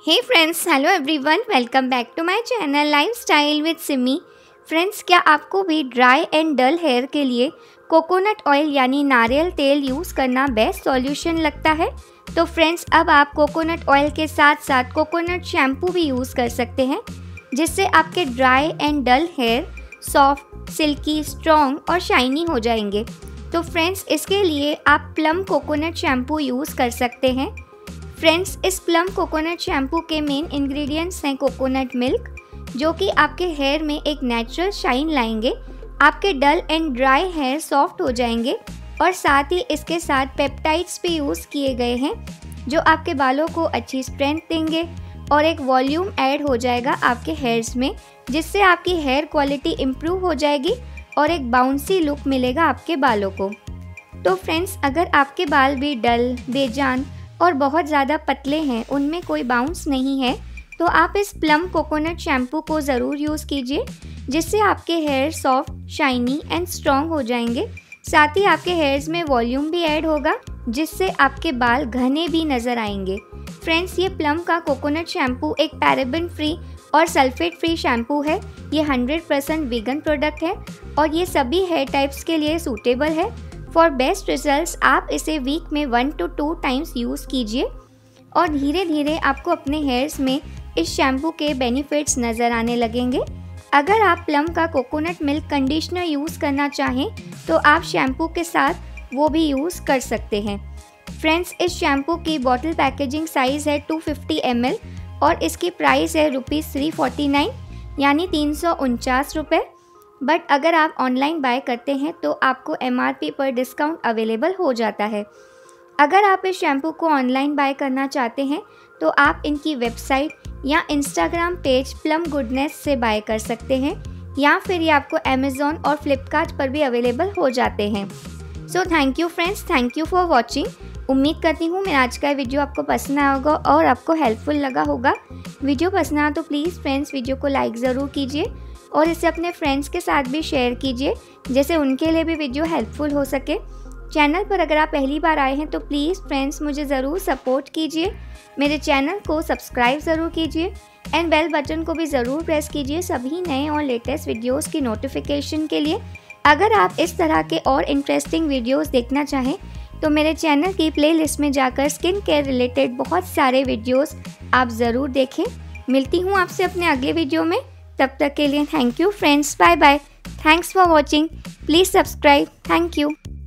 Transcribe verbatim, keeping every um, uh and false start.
Hey friends, hello everyone, welcome back to my channel lifestyle with Simi. Friends, क्या आपको भी dry and dull hair के लिए coconut oil यानी नारियल तेल यूज़ करना बेस्ट सॉल्यूशन लगता है? तो फ्रेंड्स, अब आप कोकोनट ऑयल के साथ साथ कोकोनट शैम्पू भी यूज़ कर सकते हैं, जिससे आपके dry and dull hair soft, silky, strong और शाइनी हो जाएंगे। तो फ्रेंड्स, इसके लिए आप प्लम कोकोनट शैम्पू यूज़ कर सकते हैं। फ्रेंड्स, इस प्लम कोकोनट शैम्पू के मेन इंग्रेडिएंट्स हैं कोकोनट मिल्क, जो कि आपके हेयर में एक नेचुरल शाइन लाएंगे, आपके dull and dry hair soft हो जाएंगे और साथ ही इसके साथ पेप्टाइड्स भी यूज़ किए गए हैं, जो आपके बालों को अच्छी स्ट्रेंथ देंगे और एक वॉल्यूम ऐड हो जाएगा आपके हेयर्स में, जिससे आपकी हेयर क्वालिटी इम्प्रूव हो जाएगी और एक बाउंसी लुक मिलेगा आपके बालों को। तो फ्रेंड्स, अगर आपके बाल भी डल, बेजान और बहुत ज़्यादा पतले हैं, उनमें कोई बाउंस नहीं है, तो आप इस प्लम कोकोनट शैम्पू को ज़रूर यूज़ कीजिए, जिससे आपके hair soft, shiny and strong हो जाएंगे। साथ ही आपके हेयर्स में वॉल्यूम भी ऐड होगा, जिससे आपके बाल घने भी नज़र आएंगे। फ्रेंड्स, ये प्लम का कोकोनट शैम्पू एक पैराबेन फ्री और सल्फेट फ्री शैम्पू है। ये हंड्रेड परसेंट वीगन प्रोडक्ट है और ये सभी हेयर टाइप्स के लिए सूटेबल है। फॉर बेस्ट रिजल्ट्स आप इसे वीक में one to two times use कीजिए और धीरे धीरे आपको अपने हेयर्स में इस शैम्पू के बेनिफिट्स नज़र आने लगेंगे। अगर आप प्लम का कोकोनट मिल्क कंडीशनर यूज़ करना चाहें तो आप शैम्पू के साथ वो भी यूज़ कर सकते हैं। फ्रेंड्स, इस शैम्पू की बॉटल पैकेजिंग साइज़ है टू फिफ्टी एम एल और इसकी प्राइस है रुपीज़ थ्री फोर्टी नाइन यानी तीन सौ उनचास रुपये। बट अगर आप ऑनलाइन बाय करते हैं तो आपको एम आर पी पर डिस्काउंट अवेलेबल हो जाता है। अगर आप इस शैम्पू को ऑनलाइन बाय करना चाहते हैं तो आप इनकी वेबसाइट या इंस्टाग्राम पेज प्लम गुडनेस से बाय कर सकते हैं, या फिर ये आपको अमेज़ॉन और फ्लिपकार्ट पर भी अवेलेबल हो जाते हैं। So thank you friends, thank you for watching. उम्मीद करती हूँ मेरा आज का वीडियो आपको पसंद आया होगा और आपको हेल्पफुल लगा होगा। वीडियो पसंद आया तो प्लीज़ फ्रेंड्स वीडियो को लाइक ज़रूर कीजिए और इसे अपने फ्रेंड्स के साथ भी शेयर कीजिए, जैसे उनके लिए भी वीडियो हेल्पफुल हो सके। चैनल पर अगर आप पहली बार आए हैं तो प्लीज़ फ्रेंड्स मुझे ज़रूर सपोर्ट कीजिए, मेरे चैनल को सब्सक्राइब ज़रूर कीजिए एंड बेल बटन को भी ज़रूर प्रेस कीजिए सभी नए और लेटेस्ट वीडियोस की नोटिफिकेशन के लिए। अगर आप इस तरह के और इंटरेस्टिंग वीडियोस देखना चाहें तो मेरे चैनल की प्लेलिस्ट में जाकर स्किन केयर रिलेटेड बहुत सारे वीडियोस आप ज़रूर देखें। मिलती हूँ आपसे अपने अगले वीडियो में, तब तक के लिए thank you friends, bye bye. Thanks for watching, please subscribe, thank you.